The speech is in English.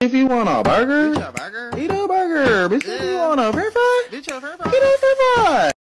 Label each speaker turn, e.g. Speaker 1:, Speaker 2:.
Speaker 1: If you want a burger,
Speaker 2: Bitch, a burger.
Speaker 1: eat a burger. Bitch, if you want a french fry,
Speaker 2: Bitch, a french
Speaker 1: eat a french fry.